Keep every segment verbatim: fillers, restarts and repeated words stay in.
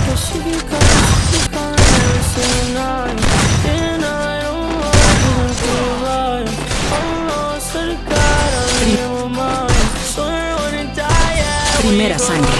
Primera sangre.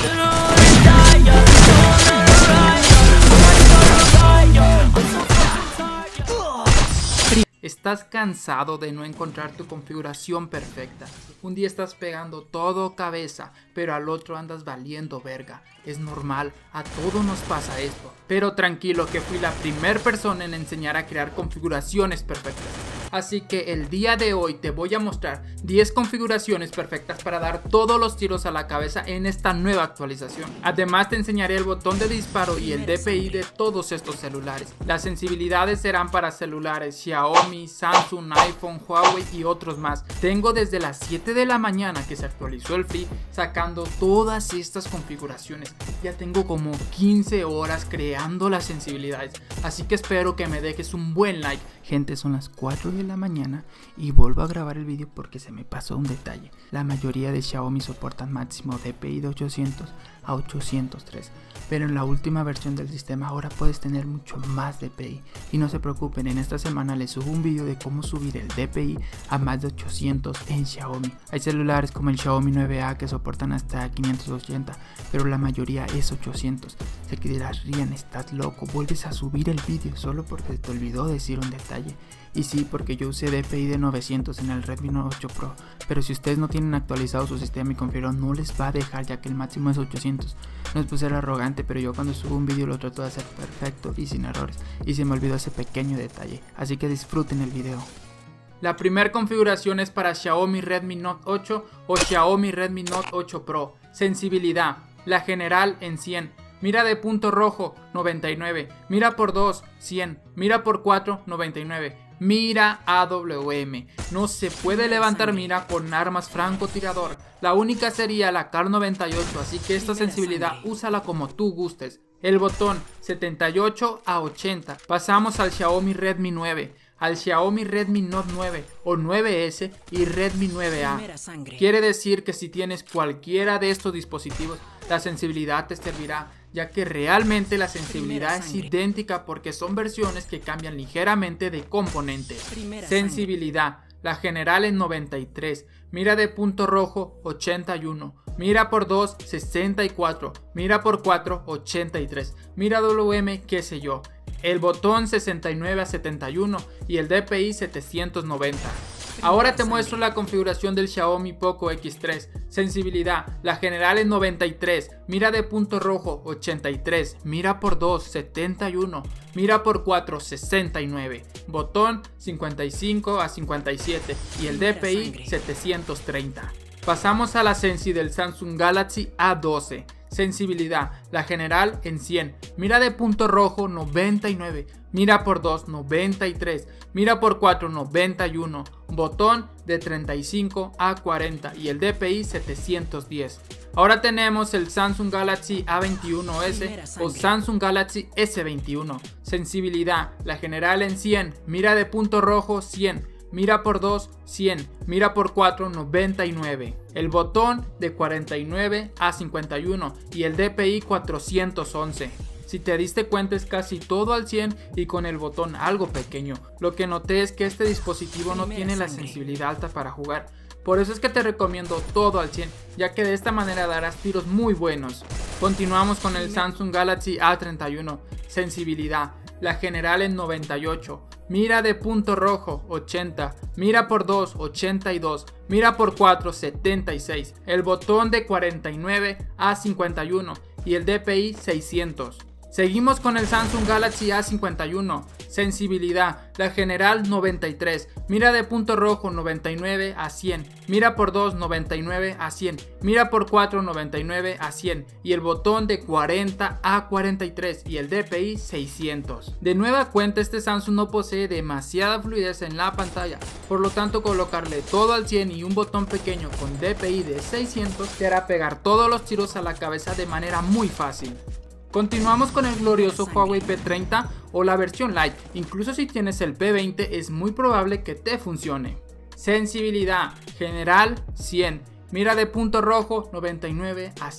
¿Estás cansado de no encontrar tu configuración perfecta? Un día estás pegando todo cabeza, pero al otro andas valiendo verga. Es normal, a todos nos pasa esto. Pero tranquilo que fui la primera persona en enseñar a crear configuraciones perfectas. Así que el día de hoy te voy a mostrar diez configuraciones perfectas para dar todos los tiros a la cabeza en esta nueva actualización. Además te enseñaré el botón de disparo y el D P I de todos estos celulares. Las sensibilidades serán para celulares Xiaomi, Samsung, iPhone, Huawei y otros más. Tengo desde las siete de la mañana que se actualizó el Free sacando todas estas configuraciones. Ya tengo como quince horas creando las sensibilidades, así que espero que me dejes un buen like. Gente, son las cuatro de la mañana y vuelvo a grabar el vídeo porque se me pasó un detalle. La mayoría de Xiaomi soportan máximo D P I de ochocientos a ochocientos tres, pero en la última versión del sistema ahora puedes tener mucho más D P I. Y no se preocupen, en esta semana les subo un vídeo de cómo subir el D P I a más de ochocientos en Xiaomi. Hay celulares como el Xiaomi nueve A que soportan hasta quinientos ochenta, pero la mayoría es ochocientos. Sé que dirás, Rian, estás loco, vuelves a subir el vídeo solo porque te olvidó decir un detalle. Y sí, porque yo usé D P I de novecientos en el Redmi Note ocho Pro, pero si ustedes no tienen actualizado su sistema y configurado, no les va a dejar, ya que el máximo es ochocientos. No es por ser arrogante, pero yo cuando subo un vídeo lo trato de hacer perfecto y sin errores, y se me olvidó ese pequeño detalle, así que disfruten el video. La primera configuración es para Xiaomi Redmi Note ocho o Xiaomi Redmi Note ocho Pro. Sensibilidad, la general en cien. Mira de punto rojo, noventa y nueve. Mira por dos, cien. Mira por cuatro, noventa y nueve. Mira A W M. No se puede levantar mira con armas francotirador. La única sería la Kar noventa y ocho, así que esta sensibilidad úsala como tú gustes. El botón setenta y ocho a ochenta. Pasamos al Xiaomi Redmi nueve, al Xiaomi Redmi Note nueve o nueve S y Redmi nueve A. Quiere decir que si tienes cualquiera de estos dispositivos, la sensibilidad te servirá, ya que realmente la sensibilidad es idéntica porque son versiones que cambian ligeramente de componentes. Sensibilidad, la general en noventa y tres, mira de punto rojo ochenta y uno, mira por dos sesenta y cuatro, mira por cuatro ochenta y tres, mira W M qué sé yo. El botón sesenta y nueve a setenta y uno y el D P I setecientos noventa. Ahora te muestro la configuración del Xiaomi Poco X tres. Sensibilidad, la general en noventa y tres, mira de punto rojo ochenta y tres, mira por dos setenta y uno, mira por cuatro sesenta y nueve, botón cincuenta y cinco a cincuenta y siete y el D P I setecientos treinta. Pasamos a la sensi del Samsung Galaxy A doce. Sensibilidad, la general en cien, mira de punto rojo noventa y nueve, mira por dos noventa y tres, mira por cuatro noventa y uno, botón de treinta y cinco a cuarenta y el D P I setecientos diez. Ahora tenemos el Samsung Galaxy A veintiuno ese o Samsung Galaxy S veintiuno. Sensibilidad, la general en cien, mira de punto rojo cien, mira por dos cien, mira por cuatro noventa y nueve, el botón de cuarenta y nueve a cincuenta y uno y el D P I cuatrocientos once. Si te diste cuenta es casi todo al cien y con el botón algo pequeño. Lo que noté es que este dispositivo no tiene la sensibilidad alta para jugar. Por eso es que te recomiendo todo al cien, ya que de esta manera darás tiros muy buenos. Continuamos con el Samsung Galaxy A treinta y uno. Sensibilidad, la general en noventa y ocho. Mira de punto rojo ochenta, mira por dos ochenta y dos, mira por cuatro setenta y seis, el botón de cuarenta y nueve a cincuenta y uno y el D P I seiscientos. Seguimos con el Samsung Galaxy A cincuenta y uno. Sensibilidad, la general noventa y tres, mira de punto rojo noventa y nueve a cien, mira por dos noventa y nueve a cien, mira por cuatro noventa y nueve a cien y el botón de cuarenta a cuarenta y tres y el D P I seiscientos. De nueva cuenta este Samsung no posee demasiada fluidez en la pantalla, por lo tanto colocarle todo al cien y un botón pequeño con D P I de seiscientos te hará pegar todos los tiros a la cabeza de manera muy fácil. Continuamos con el glorioso Huawei P treinta o la versión Lite. Incluso si tienes el P veinte es muy probable que te funcione. Sensibilidad general cien, mira de punto rojo noventa y nueve a cien,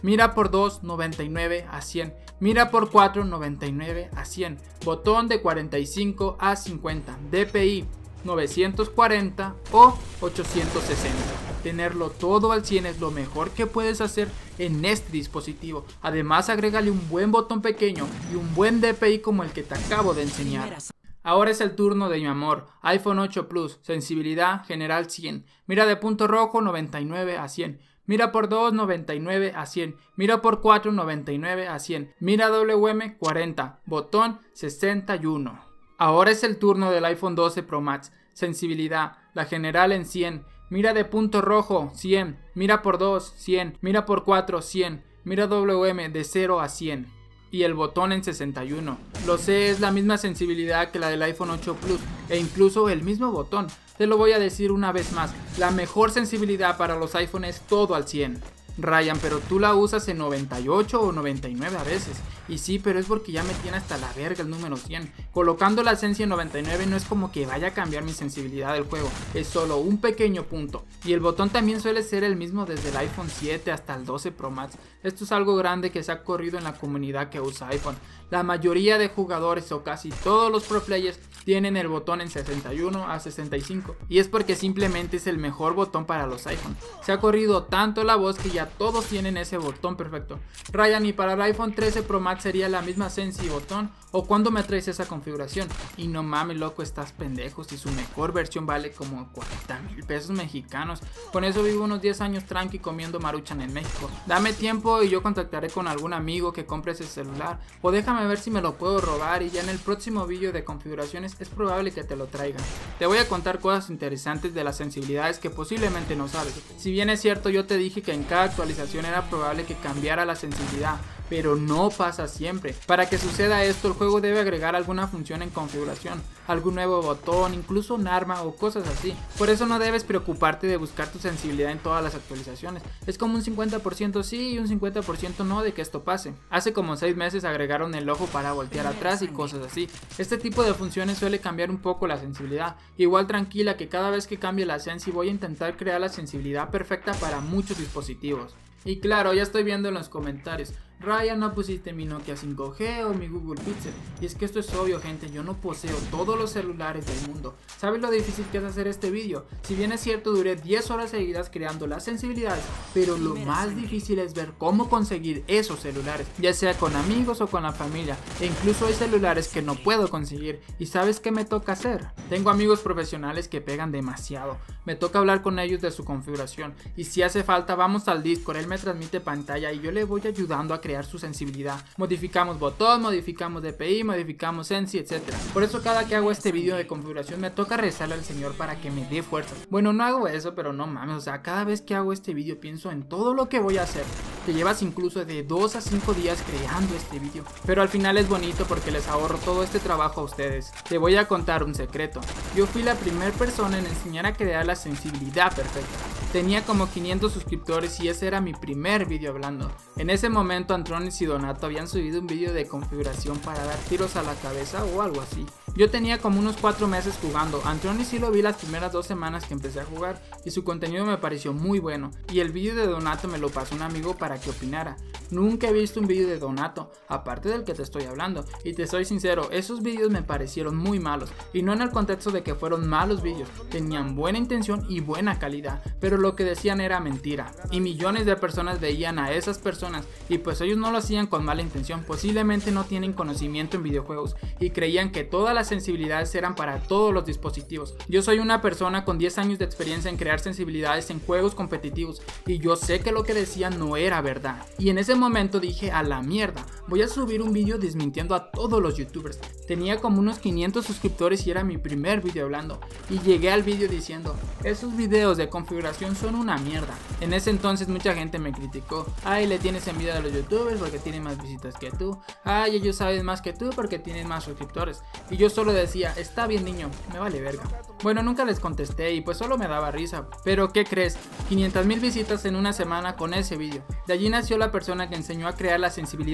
mira por dos, noventa y nueve a cien, mira por cuatro, noventa y nueve a cien, botón de cuarenta y cinco a cincuenta, D P I novecientos cuarenta o ochocientos sesenta. Tenerlo todo al cien es lo mejor que puedes hacer en este dispositivo. Además, agrégale un buen botón pequeño y un buen D P I como el que te acabo de enseñar. Ahora es el turno de mi amor, iPhone ocho Plus, sensibilidad general cien, mira de punto rojo noventa y nueve a cien, mira por dos, noventa y nueve a cien, mira por cuatro, noventa y nueve a cien, mira W M cuarenta, botón sesenta y uno. Ahora es el turno del iPhone doce Pro Max, sensibilidad, la general en cien, mira de punto rojo cien, mira por dos, cien, mira por cuatro, cien, mira W M de cero a cien. Y el botón en sesenta y uno. Lo sé, es la misma sensibilidad que la del iPhone ocho Plus e incluso el mismo botón. Te lo voy a decir una vez más, la mejor sensibilidad para los iPhones es todo al cien. Ryan, pero tú la usas en noventa y ocho o noventa y nueve a veces. Y sí, pero es porque ya me tiene hasta la verga el número cien. Colocando la Sensi en noventa y nueve no es como que vaya a cambiar mi sensibilidad del juego, es solo un pequeño punto. Y el botón también suele ser el mismo desde el iPhone siete hasta el doce Pro Max. Esto es algo grande que se ha corrido en la comunidad que usa iPhone. La mayoría de jugadores o casi todos los pro players tienen el botón en sesenta y uno a sesenta y cinco. Y es porque simplemente es el mejor botón para los iPhone. Se ha corrido tanto la voz que ya todos tienen ese botón perfecto. Ryan, y para el iPhone trece Pro Max sería la misma Sensi botón, o cuando me traes esa configuración. Y no mames, loco, estás pendejo, si su mejor versión vale como cuarenta mil pesos mexicanos. Con eso vivo unos diez años tranqui comiendo maruchan en México. Dame tiempo y yo contactaré con algún amigo que compre ese celular, o déjame ver si me lo puedo robar, y ya en el próximo vídeo de configuraciones es probable que te lo traigan. Te voy a contar cosas interesantes de las sensibilidades que posiblemente no sabes. Si bien es cierto, yo te dije que en cada actualización era probable que cambiara la sensibilidad, pero no pasa siempre. Para que suceda esto, el juego debe agregar alguna función en configuración, algún nuevo botón, incluso un arma o cosas así. Por eso no debes preocuparte de buscar tu sensibilidad en todas las actualizaciones. Es como un cincuenta por ciento sí y un cincuenta por ciento no de que esto pase. Hace como seis meses agregaron el ojo para voltear atrás y cosas así. Este tipo de funciones suele cambiar un poco la sensibilidad. Igual tranquila que cada vez que cambie la sensi voy a intentar crear la sensibilidad perfecta para muchos dispositivos. Y claro, ya estoy viendo en los comentarios, Ryan, no pusiste mi Nokia cinco G o mi Google Pixel. Y es que esto es obvio, gente, yo no poseo todos los celulares del mundo. ¿Sabes lo difícil que es hacer este vídeo? Si bien es cierto, duré diez horas seguidas creando las sensibilidades, pero lo más difícil es ver cómo conseguir esos celulares, ya sea con amigos o con la familia. E incluso hay celulares que no puedo conseguir. ¿Y sabes qué me toca hacer? Tengo amigos profesionales que pegan demasiado. Me toca hablar con ellos de su configuración. Y si hace falta, vamos al Discord, él me transmite pantalla y yo le voy ayudando a crear su sensibilidad. Modificamos botón, modificamos D P I, modificamos Sensi, etcétera. Por eso cada que hago este vídeo de configuración me toca rezarle al señor para que me dé fuerzas. Bueno, no hago eso, pero no mames, o sea, cada vez que hago este vídeo pienso en todo lo que voy a hacer. Te llevas incluso de dos a cinco días creando este vídeo, pero al final es bonito porque les ahorro todo este trabajo a ustedes. Te voy a contar un secreto. Yo fui la primera persona en enseñar a crear la sensibilidad perfecta. Tenía como quinientos suscriptores y ese era mi primer vídeo hablando. En ese momento Antronis y Donato habían subido un vídeo de configuración para dar tiros a la cabeza o algo así. Yo tenía como unos cuatro meses jugando. Antronis sí lo vi las primeras dos semanas que empecé a jugar y su contenido me pareció muy bueno. Y el vídeo de Donato me lo pasó un amigo para que opinara. Nunca he visto un vídeo de Donato, aparte del que te estoy hablando. Y te soy sincero, esos vídeos me parecieron muy malos. Y no en el contexto de que fueron malos vídeos. Tenían buena intención y buena calidad, pero lo que decían era mentira. Y millones de personas veían a esas personas y pues ellos no lo hacían con mala intención. Posiblemente no tienen conocimiento en videojuegos y creían que todas las sensibilidades eran para todos los dispositivos. Yo soy una persona con diez años de experiencia en crear sensibilidades en juegos competitivos y yo sé que lo que decían no era verdad. Y en ese momento dije, a la mierda, voy a subir un vídeo desmintiendo a todos los youtubers. Tenía como unos quinientos suscriptores y era mi primer vídeo hablando. Y llegué al vídeo diciendo, esos videos de configuración son una mierda. En ese entonces mucha gente me criticó. Ay, le tienes envidia a los youtubers porque tienen más visitas que tú. Ay, ellos saben más que tú porque tienen más suscriptores. Y yo solo decía, está bien niño, me vale verga. Bueno, nunca les contesté y pues solo me daba risa. Pero ¿qué crees? quinientas mil visitas en una semana con ese vídeo. De allí nació la persona que enseñó a crear la sensibilidad correcta.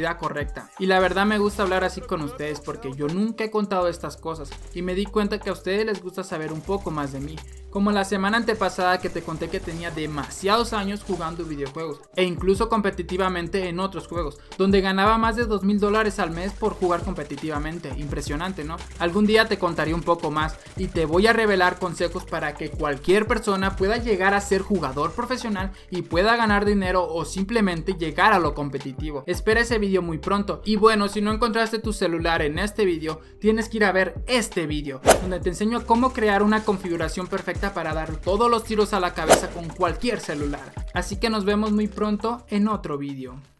perfecta. Y la verdad me gusta hablar así con ustedes porque yo nunca he contado estas cosas y me di cuenta que a ustedes les gusta saber un poco más de mí. Como la semana antepasada que te conté que tenía demasiados años jugando videojuegos e incluso competitivamente en otros juegos, donde ganaba más de dos mil dólares al mes por jugar competitivamente. Impresionante, ¿no? Algún día te contaré un poco más y te voy a revelar consejos para que cualquier persona pueda llegar a ser jugador profesional y pueda ganar dinero o simplemente llegar a lo competitivo. Espera ese vídeo muy pronto. Y bueno, si no encontraste tu celular en este vídeo, tienes que ir a ver este vídeo, donde te enseño cómo crear una configuración perfecta para dar todos los tiros a la cabeza con cualquier celular. Así que nos vemos muy pronto en otro vídeo.